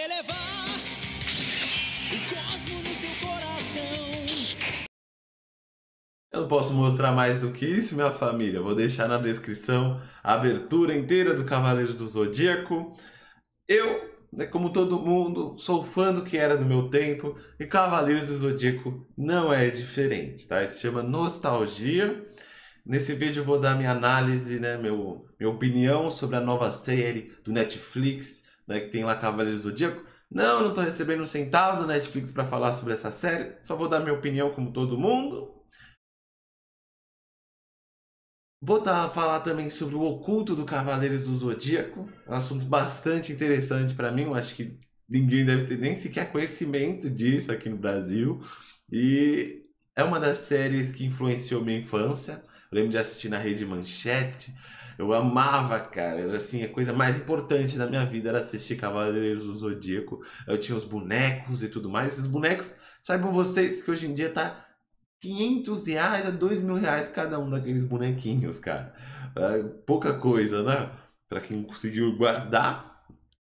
elevar o cosmo no seu coração. Eu não posso mostrar mais do que isso, minha família. Vou deixar na descrição a abertura inteira do Cavaleiros do Zodíaco. Eu, como todo mundo, sou fã do que era do meu tempo e Cavaleiros do Zodíaco não é diferente, tá? Isso se chama nostalgia. Nesse vídeo eu vou dar minha análise, né, minha opinião sobre a nova série do Netflix, né, que tem lá Cavaleiros do Zodíaco. Não, eu não tô recebendo um centavo do Netflix para falar sobre essa série, só vou dar minha opinião como todo mundo. Vou falar também sobre o oculto do Cavaleiros do Zodíaco, um assunto bastante interessante para mim, eu acho que ninguém deve ter nem sequer conhecimento disso aqui no Brasil. E é uma das séries que influenciou minha infância. Eu lembro de assistir na Rede Manchete. Eu amava, cara. Assim, a coisa mais importante da minha vida era assistir Cavaleiros do Zodíaco. Eu tinha os bonecos e tudo mais. Esses bonecos, saibam vocês que hoje em dia tá R$ 500 a R$ 2.000 cada um daqueles bonequinhos, cara. É pouca coisa, né? Pra quem conseguiu guardar.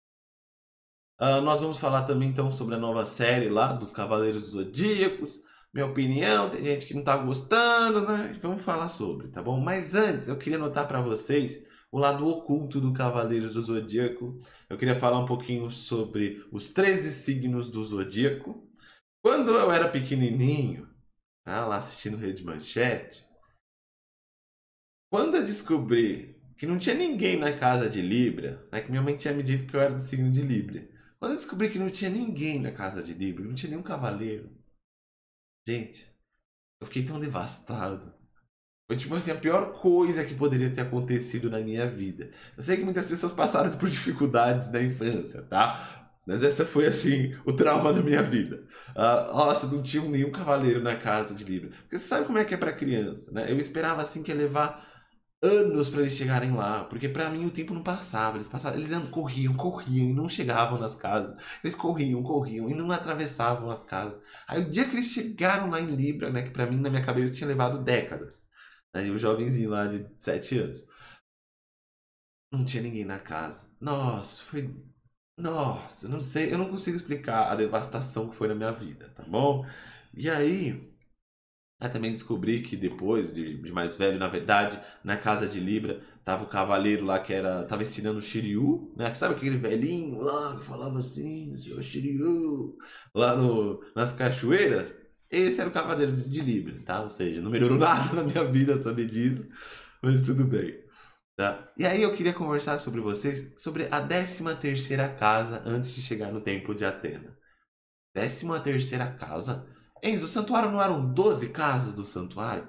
Nós vamos falar também então sobre a nova série lá dos Cavaleiros Zodíacos. Minha opinião, tem gente que não tá gostando, né? Vamos falar sobre, tá bom? Mas antes, eu queria notar pra vocês o lado oculto do Cavaleiros do Zodíaco. Eu queria falar um pouquinho sobre os 13 signos do Zodíaco. Quando eu era pequenininho, lá assistindo Rede Manchete, quando eu descobri que não tinha ninguém na casa de Libra, né, que minha mãe tinha me dito que eu era do signo de Libra, quando eu descobri que não tinha ninguém na casa de Libra, não tinha nenhum cavaleiro, gente, eu fiquei tão devastado. Foi tipo assim, a pior coisa que poderia ter acontecido na minha vida. Eu sei que muitas pessoas passaram por dificuldades na infância, tá? Mas essa foi assim, o trauma da minha vida. Nossa, não tinha nenhum cavaleiro na casa de Libra. Porque você sabe como é que é pra criança, né? Eu esperava assim que ia levar anos pra eles chegarem lá. Porque pra mim o tempo não passava. Eles corriam e não chegavam nas casas. Eles corriam e não atravessavam as casas. Aí o dia que eles chegaram lá em Libra, né? Que pra mim, na minha cabeça, tinha levado décadas. Aí o jovenzinho lá de 7 anos. Não tinha ninguém na casa. Nossa, foi. Nossa, eu não sei, eu não consigo explicar a devastação que foi na minha vida, tá bom? E aí, eu também descobri que depois de mais velho, na verdade, na casa de Libra, tava o cavaleiro lá que tava ensinando o Shiryu, né? Sabe aquele velhinho lá que falava assim, seu Shiryu, lá nas cachoeiras? Esse era o cavaleiro de Libra, tá? Ou seja, não melhorou nada na minha vida saber disso, mas tudo bem. Tá? E aí eu queria conversar sobre vocês sobre a 13ª casa antes de chegar no Templo de Atena. 13ª casa? Enzo, o santuário não eram 12 casas do santuário?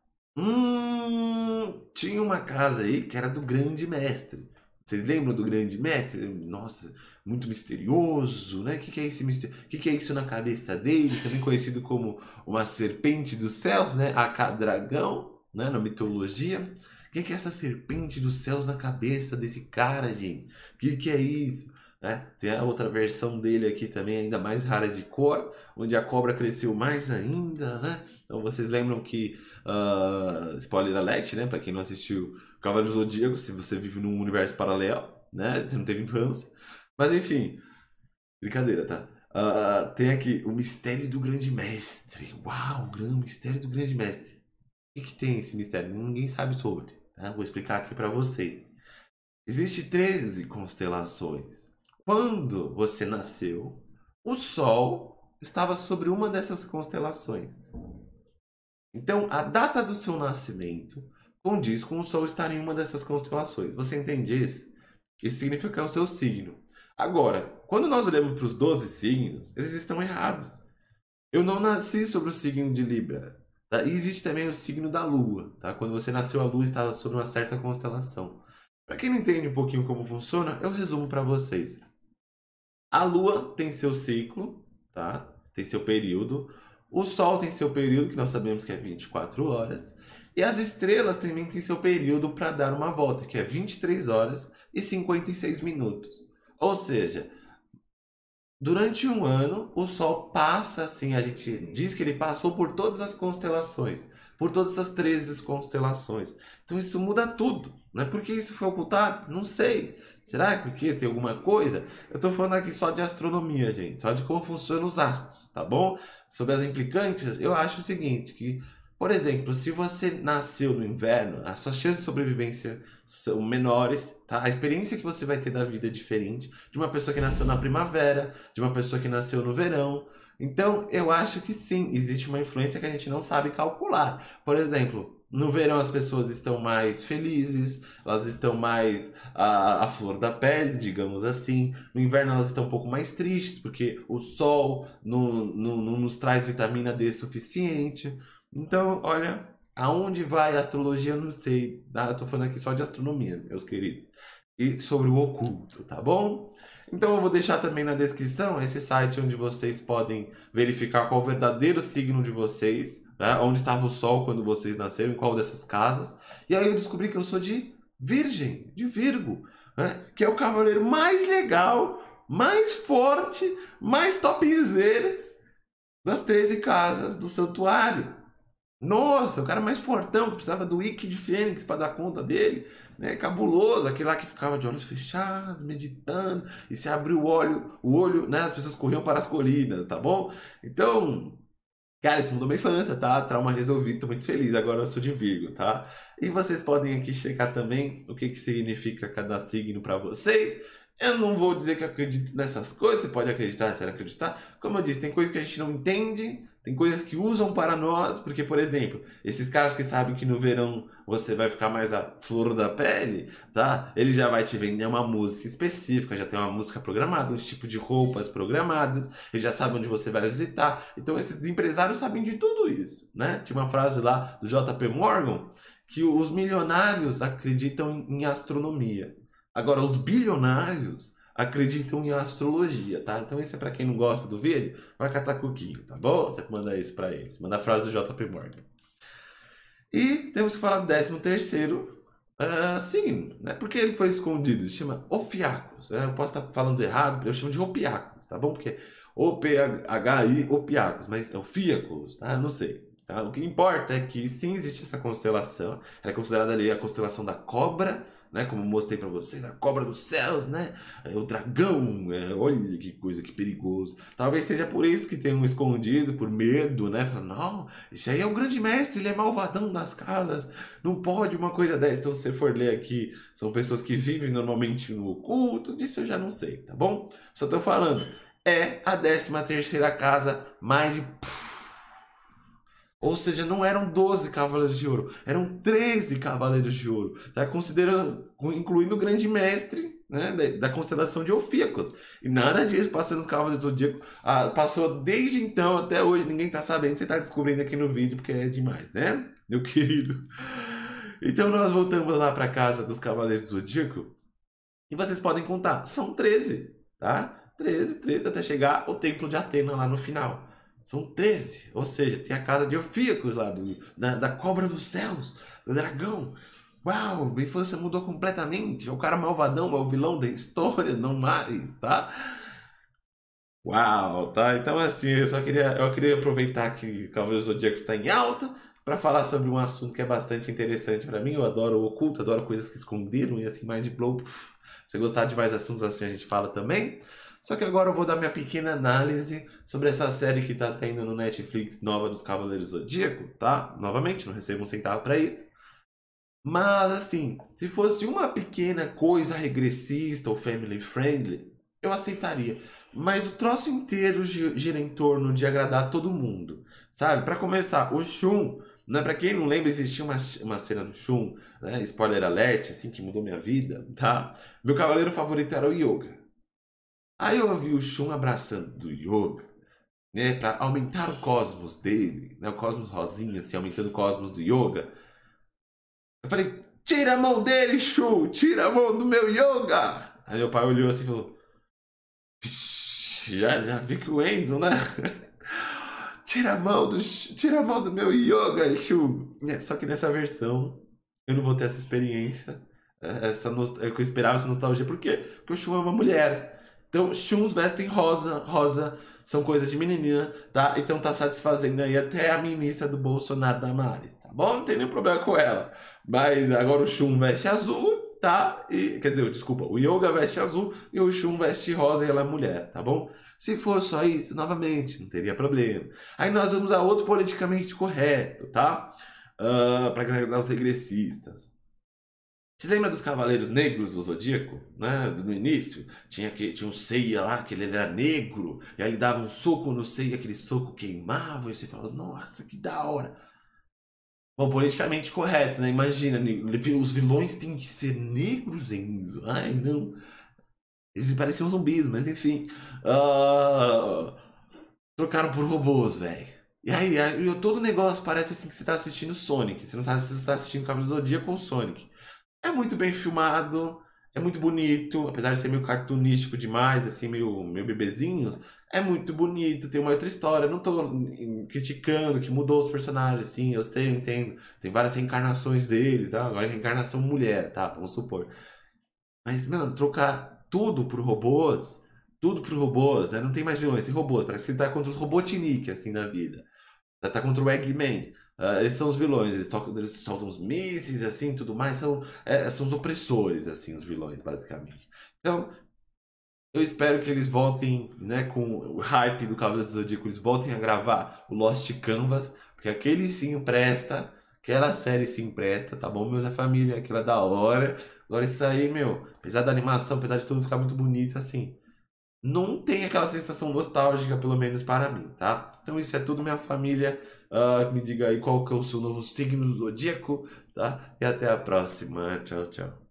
Tinha uma casa aí que era do Grande Mestre. Vocês lembram do Grande Mestre? Nossa, muito misterioso, né? O que é esse mistério? O que é isso na cabeça dele? Também conhecido como uma serpente dos céus, né? Dragão, né? Na mitologia. O que é essa serpente dos céus na cabeça desse cara, gente? O que é isso? Né? Tem a outra versão dele aqui também, ainda mais rara de cor, onde a cobra cresceu mais ainda, né? Então vocês lembram que, spoiler alert, né? Pra quem não assistiu Cavaleiros do Zodíaco, se você vive num universo paralelo, né? Você não teve infância. Mas enfim, brincadeira, tá? Tem aqui o mistério do Grande Mestre. Uau, o grande mistério do Grande Mestre. O que tem esse mistério? Ninguém sabe sobre. Tá? Vou explicar aqui pra vocês. Existem 13 constelações. Quando você nasceu, o Sol estava sobre uma dessas constelações. Então, a data do seu nascimento condiz com o Sol estar em uma dessas constelações. Você entende isso? Isso significa que é o seu signo. Agora, quando nós olhamos para os 12 signos, eles estão errados. Eu não nasci sobre o signo de Libra. Tá? E existe também o signo da Lua. Tá? Quando você nasceu, a Lua estava sobre uma certa constelação. Para quem não entende um pouquinho como funciona, eu resumo para vocês. A Lua tem seu ciclo, tá? Tem seu período. O Sol tem seu período, que nós sabemos que é 24 horas. E as estrelas também têm seu período para dar uma volta, que é 23 horas e 56 minutos. Ou seja, durante um ano, o Sol passa assim, a gente diz que ele passou por todas as constelações, por todas as 13 constelações. Então isso muda tudo, né? Por que isso foi ocultado? Não sei. Será que porque tem alguma coisa? Eu tô falando aqui só de astronomia, gente. Só de como funcionam os astros, tá bom? Sobre as implicantes, eu acho o seguinte, que, por exemplo, se você nasceu no inverno, as suas chances de sobrevivência são menores, tá? A experiência que você vai ter da vida é diferente de uma pessoa que nasceu na primavera, de uma pessoa que nasceu no verão. Então, eu acho que sim, existe uma influência que a gente não sabe calcular. Por exemplo, no verão as pessoas estão mais felizes, elas estão mais à flor da pele, digamos assim. No inverno elas estão um pouco mais tristes, porque o sol não nos traz vitamina D suficiente. Então, olha, aonde vai a astrologia, eu não sei. Tá? Eu tô falando aqui só de astronomia, meus queridos. E sobre o oculto, tá bom? Então eu vou deixar também na descrição esse site onde vocês podem verificar qual o verdadeiro signo de vocês, né? Onde estava o sol quando vocês nasceram, em qual dessas casas. E aí eu descobri que eu sou de Virgem, de Virgo, né? Que é o cavaleiro mais legal, mais forte, mais topzera das 13 casas do santuário. Nossa, o cara mais fortão, que precisava do Wiki de Fênix para dar conta dele, né? Cabuloso, aquele lá que ficava de olhos fechados, meditando, e se abriu o olho, né? As pessoas corriam para as colinas, tá bom? Então, cara, isso mudou minha infância, tá? Trauma resolvido, tô muito feliz, agora eu sou de Virgo, tá? E vocês podem aqui checar também o que significa cada signo para vocês. Eu não vou dizer que acredito nessas coisas, você pode acreditar, se acreditar. Como eu disse, tem coisas que a gente não entende, tem coisas que usam para nós, porque, por exemplo, esses caras que sabem que no verão você vai ficar mais a flor da pele, tá? Ele já vai te vender uma música específica, já tem uma música programada, um tipo de roupas programadas, ele já sabe onde você vai visitar. Então, esses empresários sabem de tudo isso, né? Tinha uma frase lá do JP Morgan que os milionários acreditam em astronomia. Agora, os bilionários acreditam em astrologia, tá? Então, isso é pra quem não gosta do vídeo, vai catar coquinho, tá bom? Você manda isso pra eles. Manda a frase do JP Morgan. E temos que falar do 13º signo, né? Porque ele foi escondido. Ele chama Ofiacos. Eu posso estar falando errado, eu chamo de Opiacos, tá bom? Porque O-P-H-I, Opiacos, mas é Ofiacos, tá? Não sei. Tá? O que importa é que sim existe essa constelação. Ela é considerada ali a constelação da cobra, né? Como eu mostrei pra vocês, a cobra dos céus, né? O dragão, olha que coisa, que perigoso. Talvez seja por isso que tenham escondido, por medo, né? Falando, não, esse aí é o grande mestre, ele é malvadão das casas, não pode uma coisa dessa. Então, se você for ler aqui, são pessoas que vivem normalmente no oculto, disso eu já não sei, tá bom? Só tô falando, é a 13ª casa mais de... Ou seja, não eram 12 Cavaleiros de Ouro, eram 13 Cavaleiros de Ouro. Tá considerando, incluindo o grande mestre, né, da constelação de Ofíacos. E nada disso passou nos Cavaleiros do Zodíaco. Passou desde então até hoje, ninguém tá sabendo. Você tá descobrindo aqui no vídeo porque é demais, né, meu querido? Então nós voltamos lá para casa dos Cavaleiros do Zodíaco. E vocês podem contar, são 13, tá? 13 até chegar o Templo de Atena lá no final. São 13, ou seja, tem a casa de Ofíacos lá, da cobra dos céus, do dragão. Uau, minha infância mudou completamente. É o cara malvadão, é o vilão da história, não mais, tá? Uau, tá? Então assim, eu queria aproveitar que o Cavaleiro do Zodíaco está em alta para falar sobre um assunto que é bastante interessante para mim. Eu adoro o oculto, adoro coisas que esconderam e assim, mind blow. Se você gostar de mais assuntos assim, a gente fala também. Só que agora eu vou dar minha pequena análise sobre essa série que tá tendo no Netflix nova dos Cavaleiros do Zodíaco, tá? Novamente, não recebo um centavo pra isso. Mas assim, se fosse uma pequena coisa regressista ou family friendly, eu aceitaria. Mas o troço inteiro gira em torno de agradar todo mundo, sabe? Pra começar, o Shun, né? Pra quem não lembra, existia uma cena do Shun, né? Spoiler alert, assim, que mudou minha vida, tá? Meu cavaleiro favorito era o Yoga. Aí eu vi o Shun abraçando do Yoga, né, para aumentar o cosmos dele, né, o cosmos rosinha, assim, aumentando o cosmos do Yoga. Eu falei, tira a mão dele, Shun, tira a mão do meu Yoga. Aí meu pai olhou assim e falou, já vi que o Enzo, né? Tira a mão do meu Yoga, Shun. Só que nessa versão, eu não vou ter essa experiência, é que eu esperava essa nostalgia, por quê? Porque o Shun é uma mulher. Então, Shuns vestem rosa são coisas de menina, tá? Então tá satisfazendo aí até a ministra do Bolsonaro, Damares, tá bom? Não tem nenhum problema com ela. Mas agora o Shun veste azul, tá? E, quer dizer, desculpa, o Yoga veste azul e o Shun veste rosa e ela é mulher, tá bom? Se for só isso, novamente, não teria problema. Aí nós vamos a outro politicamente correto, tá? Para agradar os regressistas. Você lembra dos Cavaleiros Negros do Zodíaco, né? No início? Tinha um Seiya lá, que ele era negro, e aí ele dava um soco no Seiya, aquele soco queimava, e você falava, nossa, que da hora. Bom, politicamente correto, né? Imagina, os vilões têm que ser negros, Enzo. Ai, não. Eles pareciam zumbis, mas enfim. Trocaram por robôs, velho. E aí, todo o negócio parece assim que você tá assistindo Sonic. Você não sabe se você tá assistindo Cavaleiro do Zodíaco ou Sonic. É muito bem filmado, é muito bonito, apesar de ser meio cartunístico demais, assim, meio bebezinhos. É muito bonito, tem uma outra história. Eu não tô criticando que mudou os personagens, assim, eu sei, eu entendo. Tem várias reencarnações deles, tá? Agora é reencarnação mulher, tá? Vamos supor. Mas, mano, trocar tudo por robôs, né? Não tem mais vilões, tem robôs. Parece que ele tá contra os Robotnik, assim, da vida. Tá contra o Eggman. Esses são os vilões, eles soltam os mísseis, assim, tudo mais. São os opressores, assim, os vilões, basicamente. Então, eu espero que eles voltem, né, com o hype do Cavaleiro do Zodíaco, eles voltem a gravar o Lost Canvas, porque aquele sim presta, aquela série sim presta, tá bom, meus é família, aquilo é da hora. Agora isso aí, meu, apesar da animação, apesar de tudo ficar muito bonito, assim, não tem aquela sensação nostálgica, pelo menos para mim, tá? Então isso é tudo, minha família. Me diga aí qual que é o seu novo signo do zodíaco, tá? E até a próxima. Tchau, tchau.